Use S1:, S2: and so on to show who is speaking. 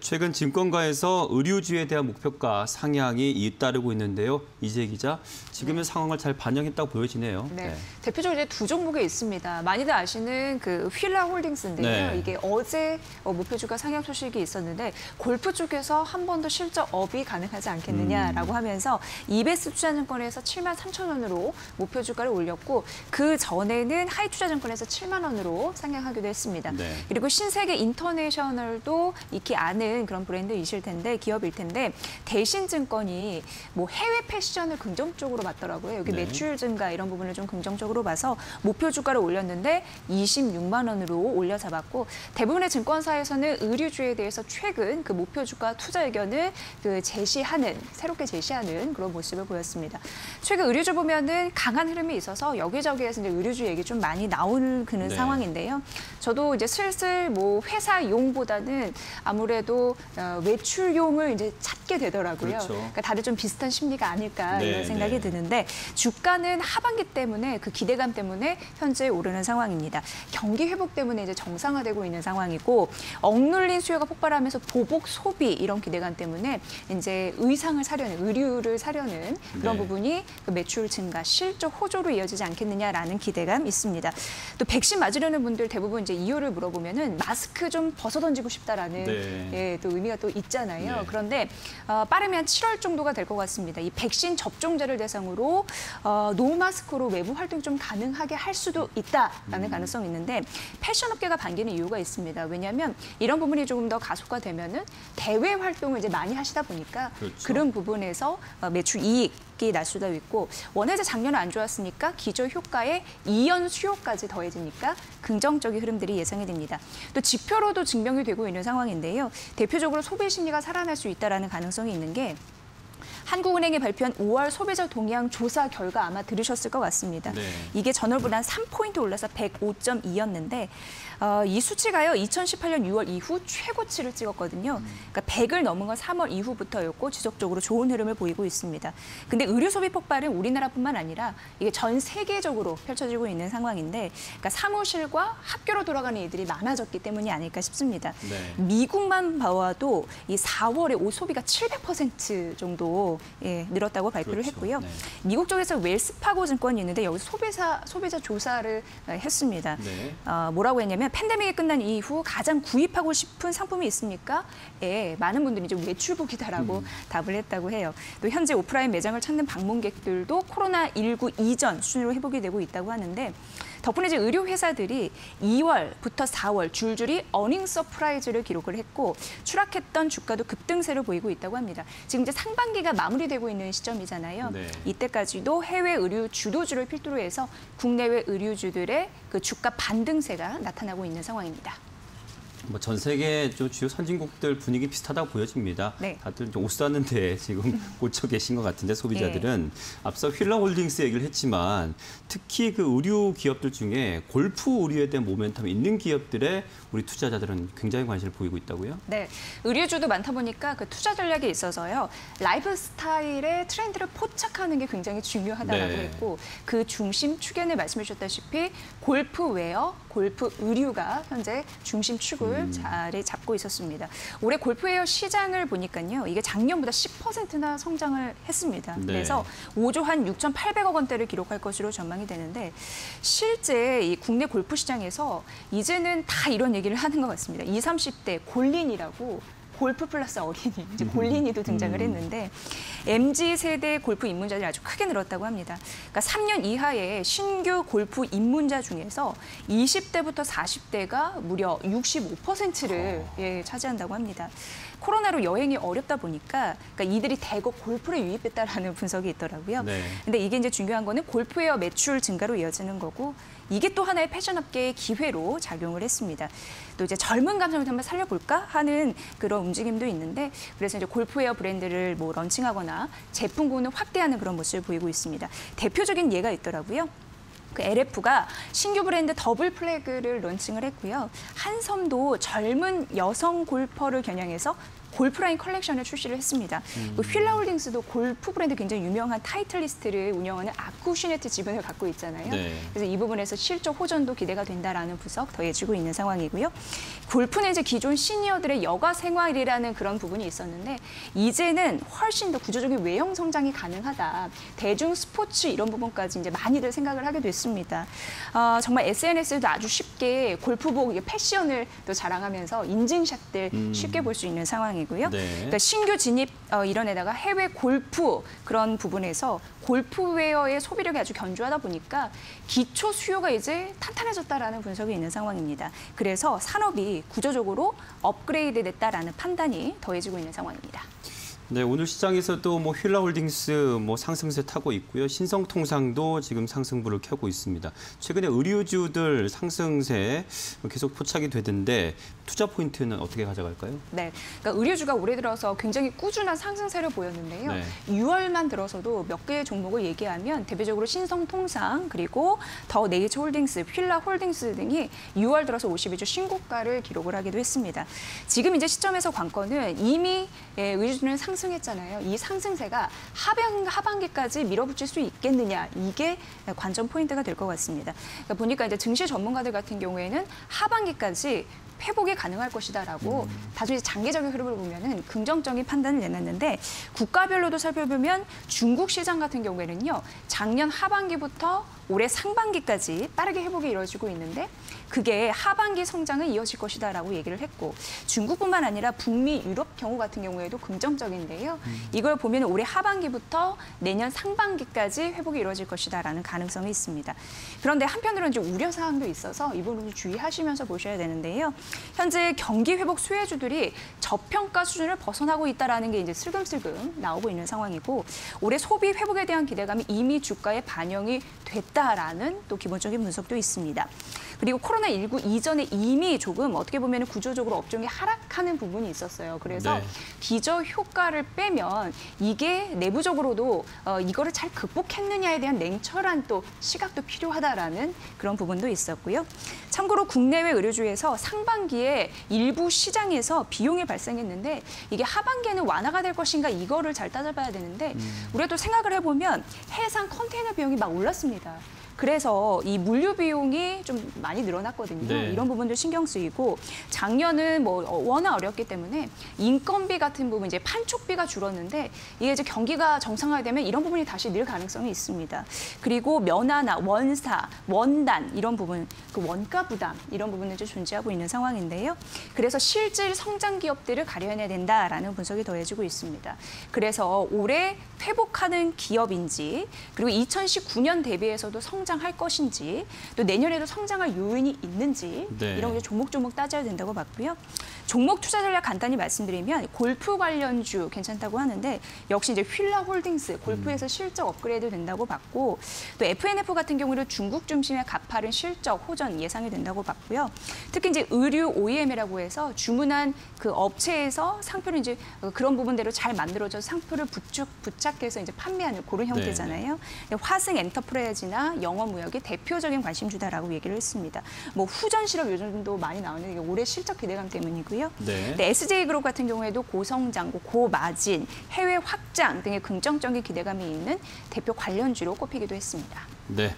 S1: 최근 증권가에서 의류주에 대한 목표가 상향이 잇따르고 있는데요. 이재 기자, 지금의 상황을 잘 반영했다고 보여지네요.
S2: 네. 대표적으로 이제 두 종목에 있습니다. 많이들 아시는 그 휠라 홀딩스인데요.
S1: 네.
S2: 이게 어제 목표주가 상향 소식이 있었는데 골프 쪽에서 한 번 더 실적업이 가능하지 않겠느냐라고 하면서 이베스 투자증권에서 7만 3천 원으로 목표 주가를 올렸고 그 전에는 하이투자증권에서 7만 원으로 상향하기도 했습니다.
S1: 네.
S2: 그리고 신세계 인터내셔널도 익히 아는 그런 브랜드이실 텐데 기업일 텐데 대신증권이 뭐 해외 패션을 긍정적으로 봤더라고요. 여기
S1: 네.
S2: 매출 증가 이런 부분을 좀 긍정적으로 봐서 목표 주가를 올렸는데 26만 원으로 올려 잡았고 대부분의 증권사에서는 의류주에 대해서 최근 그 목표 주가 투자 의견을 새롭게 제시하는 그런 모습을 보였습니다. 최근 의류주 보면은 강한 흐름이 있어서 여기저기에서 이제 의류주 얘기 좀 많이 나오는 그런
S1: 네.
S2: 상황인데요. 저도 이제 슬슬 뭐 회사용보다는 아무래도 외출용을 이제 찾게 되더라고요.
S1: 그렇죠.
S2: 그러니까 다들 좀 비슷한 심리가 아닐까
S1: 네,
S2: 이런 생각이
S1: 네.
S2: 드는데 주가는 하반기 때문에 그 기대감 때문에 현재 오르는 상황입니다. 경기 회복 때문에 이제 정상화되고 있는 상황이고 억눌린 수요가 폭발하면서 보복 소비 이런 기대감 때문에 이제 의류를 사려는 그런
S1: 네.
S2: 부분이 그 매출 증가, 실적 호조로 이어지지 않겠느냐라는 기대감 있습니다. 또 백신 맞으려는 분들 대부분 이제 이유를 물어보면은 마스크 좀 벗어 던지고 싶다라는
S1: 네.
S2: 예, 또 의미가 또 있잖아요.
S1: 네.
S2: 그런데 빠르면 7월 정도가 될 것 같습니다. 이 백신 접종자를 대상으로 노마스크로 외부 활동 좀 가능하게 할 수도 있다라는 가능성이 있는데 패션업계가 반기는 이유가 있습니다. 왜냐하면 이런 부분이 조금 더 가속화되면은 대외 활동을 이제 많이 하시다 보니까
S1: 그렇죠.
S2: 그런 부분에서 매출 이익이 날 수도 있고 원해제 작년에 안 좋았으니까 기저 효과에 이연 수요까지 더해지니까 긍정적인 흐름들이 예상이 됩니다. 또 지표로도 증명이 되고 있는 상황인데요. 대표적으로 소비 심리가 살아날 수 있다라는 가능성이 있는 게 한국은행이 발표한 5월 소비자 동향 조사 결과 아마 들으셨을 것 같습니다.
S1: 네.
S2: 이게 전월보다 3포인트 올라서 105.2였는데 이 수치가요. 2018년 6월 이후 최고치를 찍었거든요. 그러니까 100을 넘은 건 3월 이후부터였고 지속적으로 좋은 흐름을 보이고 있습니다. 근데 의류 소비 폭발은 우리나라뿐만 아니라 이게 전 세계적으로 펼쳐지고 있는 상황인데 그러니까 사무실과 학교로 돌아가는 이들이 많아졌기 때문이 아닐까 싶습니다.
S1: 네.
S2: 미국만 봐도 이 4월에 옷 소비가 700% 정도 늘었다고 발표를
S1: 그렇죠.
S2: 했고요.
S1: 네.
S2: 미국 쪽에서 웰스파고 증권이 있는데 여기 소비자 조사를 했습니다.
S1: 네.
S2: 뭐라고 했냐면 팬데믹이 끝난 이후 가장 구입하고 싶은 상품이 있습니까? 많은 분들이 이제 외출복이다라고 답을 했다고 해요. 또 현재 오프라인 매장을 찾는 방문객들도 코로나19 이전 수준으로 회복이 되고 있다고 하는데 덕분에 이제 의료 회사들이 2월부터 4월 줄줄이 어닝 서프라이즈를 기록을 했고 추락했던 주가도 급등세를 보이고 있다고 합니다. 지금 이제 상반기가 마무리되고 있는 시점이잖아요.
S1: 네.
S2: 이때까지도 해외 의류 주도주를 필두로 해서 국내외 의류주들의 그 주가 반등세가 나타나고 있는 상황입니다.
S1: 뭐 전 세계 주요 선진국들 분위기 비슷하다고 보여집니다.
S2: 네.
S1: 다들 좀 옷 사는 데 지금 꽂혀 계신 것 같은데 소비자들은 앞서 휠라홀딩스 얘기를 했지만 특히 그 의류 기업들 중에 골프 의류에 대한 모멘텀이 있는 기업들에 우리 투자자들은 굉장히 관심을 보이고 있다고요?
S2: 네, 의류주도 많다 보니까 그 투자 전략에 있어서요. 라이프 스타일의 트렌드를 포착하는 게 굉장히 중요하다라고
S1: 네.
S2: 했고 그 중심 축에는 말씀해 주셨다시피 골프웨어, 골프 의류가 현재 중심 축을 자리 잡고 있었습니다. 올해 골프웨어 시장을 보니까요. 이게 작년보다 10%나 성장을 했습니다.
S1: 네.
S2: 그래서 5조 한 6,800억 원대를 기록할 것으로 전망이 되는데 실제 이 국내 골프 시장에서 이제는 다 이런 얘기를 하는 것 같습니다. 20, 30대 골린이라고 골프 플러스 어린이, 이제 골린이도 등장을 했는데 MZ세대 골프 입문자들이 아주 크게 늘었다고 합니다. 그러니까 3년 이하의 신규 골프 입문자 중에서 20대부터 40대가 무려 65%를 차지한다고 합니다. 코로나로 여행이 어렵다 보니까 그러니까 이들이 대거 골프를 유입했다라는 분석이 있더라고요.
S1: 네.
S2: 근데 이게 이제 중요한 거는 골프웨어 매출 증가로 이어지는 거고 이게 또 하나의 패션업계의 기회로 작용을 했습니다. 또 이제 젊은 감성을 한번 살려볼까 하는 그런 움직임도 있는데 그래서 이제 골프웨어 브랜드를 뭐 런칭하거나 제품군을 확대하는 그런 모습을 보이고 있습니다. 대표적인 예가 있더라고요. 그 LF가 신규 브랜드 더블 플래그를 론칭을 했고요. 한섬도 젊은 여성 골퍼를 겨냥해서 골프라인 컬렉션을 출시를 했습니다. 그 휠라홀딩스도 골프 브랜드 굉장히 유명한 타이틀리스트를 운영하는 아쿠시네트 지분을 갖고 있잖아요.
S1: 네.
S2: 그래서 이 부분에서 실적 호전도 기대가 된다라는 분석 더해지고 있는 상황이고요. 골프는 이제 기존 시니어들의 여가 생활이라는 그런 부분이 있었는데 이제는 훨씬 더 구조적인 외형 성장이 가능하다. 대중 스포츠 이런 부분까지 이제 많이들 생각을 하게 됐습니다. 정말 SNS에도 아주 쉽게 골프복 패션을 또 자랑하면서 인증샷들 쉽게 볼 수 있는 상황이고요. 네. 그러니까 신규 진입 이런에다가 해외 골프 그런 부분에서 골프웨어의 소비력이 아주 견조하다 보니까 기초 수요가 이제 탄탄해졌다라는 분석이 있는 상황입니다. 그래서 산업이 구조적으로 업그레이드 됐다라는 판단이 더해지고 있는 상황입니다.
S1: 네, 오늘 시장에서도 뭐 휠라홀딩스 상승세 타고 있고요. 신성통상도 지금 상승부를 켜고 있습니다. 최근에 의류주들 상승세 계속 포착이 되던데 투자 포인트는 어떻게 가져갈까요?
S2: 네, 그러니까 의류주가 올해 들어서 굉장히 꾸준한 상승세를 보였는데요.
S1: 네.
S2: 6월만 들어서도 몇 개의 종목을 얘기하면 대표적으로 신성통상 그리고 더 네이처홀딩스, 휠라홀딩스 등이 6월 들어서 52주 신고가를 기록을 하기도 했습니다. 지금 이제 시점에서 관건은 이미 의류주는 상승했잖아요. 이 상승세가 하반기까지 밀어붙일 수 있겠느냐 이게 관전 포인트가 될 것 같습니다. 그러니까 보니까 이제 증시 전문가들 같은 경우에는 하반기까지 회복이 가능할 것이다라고 다소 이제 장기적인 흐름을 보면은 긍정적인 판단을 내놨는데 국가별로도 살펴보면 중국 시장 같은 경우에는요 작년 하반기부터 올해 상반기까지 빠르게 회복이 이루어지고 있는데 그게 하반기 성장은 이어질 것이다라고 얘기를 했고 중국뿐만 아니라 북미, 유럽 경우 같은 경우에도 긍정적인데요. 이걸 보면 올해 하반기부터 내년 상반기까지 회복이 이루어질 것이다라는 가능성이 있습니다. 그런데 한편으로는 이제 우려 사항도 있어서 이 부분을 주의하시면서 보셔야 되는데요. 현재 경기 회복 수혜주들이 저평가 수준을 벗어나고 있다라는 게 이제 슬금슬금 나오고 있는 상황이고 올해 소비 회복에 대한 기대감이 이미 주가에 반영이 됐다라는 또 기본적인 분석도 있습니다. 그리고 코로나19 이전에 이미 조금 어떻게 보면 구조적으로 업종이 하락하는 부분이 있었어요. 그래서
S1: 네.
S2: 기저 효과를 빼면 이게 내부적으로도 이거를 잘 극복했느냐에 대한 냉철한 또 시각도 필요하다라는 그런 부분도 있었고요. 참고로 국내외 의료주에서 상반기에 일부 시장에서 비용이 발생했는데 이게 하반기에는 완화가 될 것인가 이거를 잘 따져봐야 되는데 우리가 또 생각을 해보면 해상 컨테이너 비용이 막 올랐습니다. 그래서 이 물류 비용이 좀 많이 늘어났거든요.
S1: 네.
S2: 이런 부분도 신경 쓰이고 작년은 워낙 어렵기 때문에 인건비 같은 부분 이제 판촉비가 줄었는데 이게 이제 경기가 정상화되면 이런 부분이 다시 늘 가능성이 있습니다. 그리고 면화나 원사, 원단 이런 부분, 그 원가 부담 이런 부분은 좀 존재하고 있는 상황인데요. 그래서 실질 성장 기업들을 가려내야 된다라는 분석이 더해지고 있습니다. 그래서 올해 회복하는 기업인지 그리고 2019년 대비해서도 성장할 것인지 또 내년에도 성장할 요인이 있는지
S1: 네.
S2: 이런 거 조목조목 따져야 된다고 봤고요. 종목 투자 전략 간단히 말씀드리면 골프 관련주 괜찮다고 하는데 역시 이제 휠라홀딩스 골프에서 실적 업그레이드 된다고 봤고 또 FNF 같은 경우는 중국 중심의 가파른 실적 호전 예상이 된다고 봤고요. 특히 이제 의류 OEM이라고 해서 주문한 그 업체에서 상표를 이제 그런 부분대로 잘 만들어져 상표를 부착해서 이제 판매하는 그런 형태잖아요. 화승 엔터프라이즈나 영어무역이 대표적인 관심주다라고 얘기를 했습니다. 후전 실업 요즘도 많이 나오는 게 올해 실적 기대감 때문이고요.
S1: 네.
S2: SJ그룹 같은 경우에도 고성장, 고마진, 해외 확장 등의 긍정적인 기대감이 있는 대표 관련주로 꼽히기도 했습니다.
S1: 네.